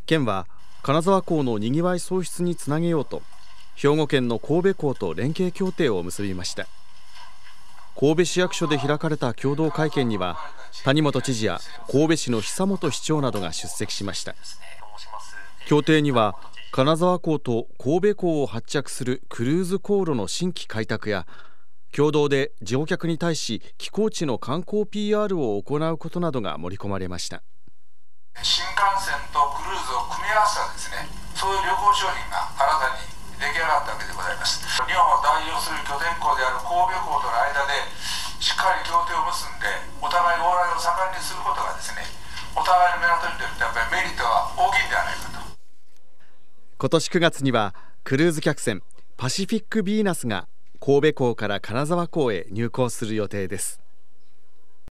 県は金沢港のにぎわい創出につなげようと兵庫県の神戸港と連携協定を結びました。神戸市役所で開かれた共同会見には谷本知事や神戸市の久本市長などが出席しました。協定には金沢港と神戸港を発着するクルーズ航路の新規開拓や共同で乗客に対し寄港地の観光 PR を行うことなどが盛り込まれました。 新幹線とクルーズを組み合わせたですね、そういう旅行商品が新たに出来上がったわけでございます。日本を代表する拠点港である神戸港との間でしっかり協定を結んでお互い往来を盛んにすることがですね、お互いの港にとってやっぱりメリットが大きいんではないかと。 今年9月にはクルーズ客船パシフィックヴィーナスが神戸港から金沢港へ入港する予定です。